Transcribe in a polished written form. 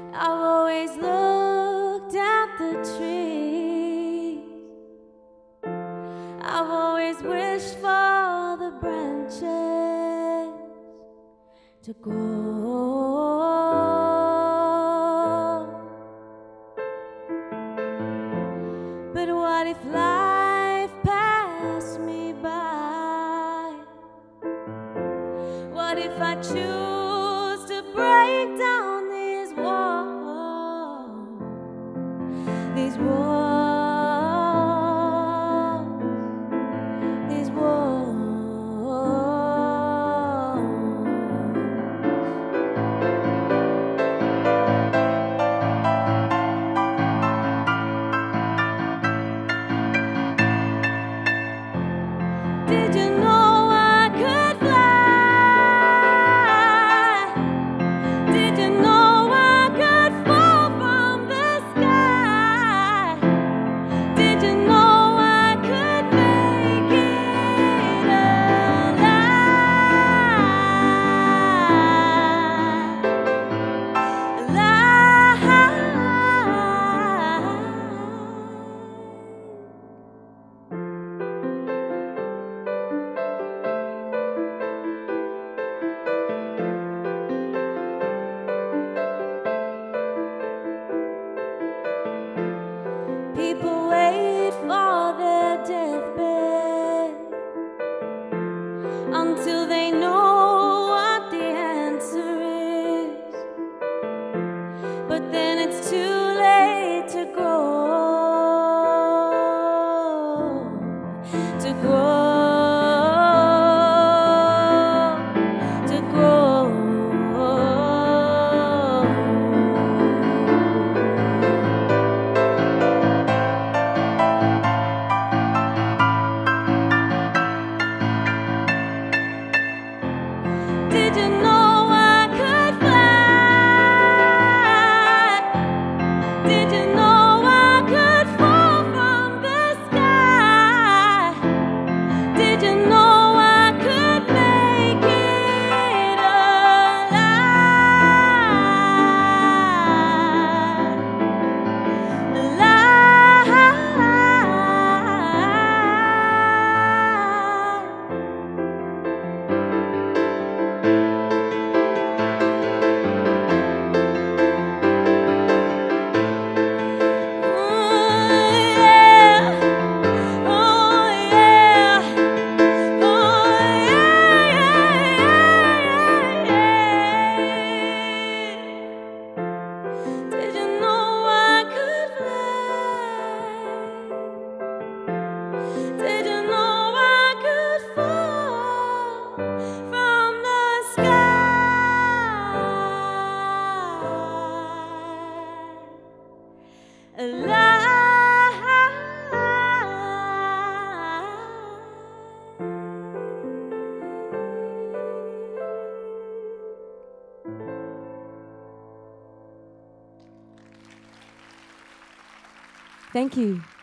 I've always looked at the trees. I've always wished for the branches to grow. But what if life passed me by? What if I choose to break down these walls? These walls, these walls. Did you know I could fly? Did you know I could fall from the sky? Did you know I could make it People wait for their deathbed until they know what the answer is. But then it's too late to grow, to grow, to grow. Did you know I could fly? Did you know I could fall from the sky? Did you know I could make it Did you know I could fly? Did you know I could fall from the sky? Alive. Thank you.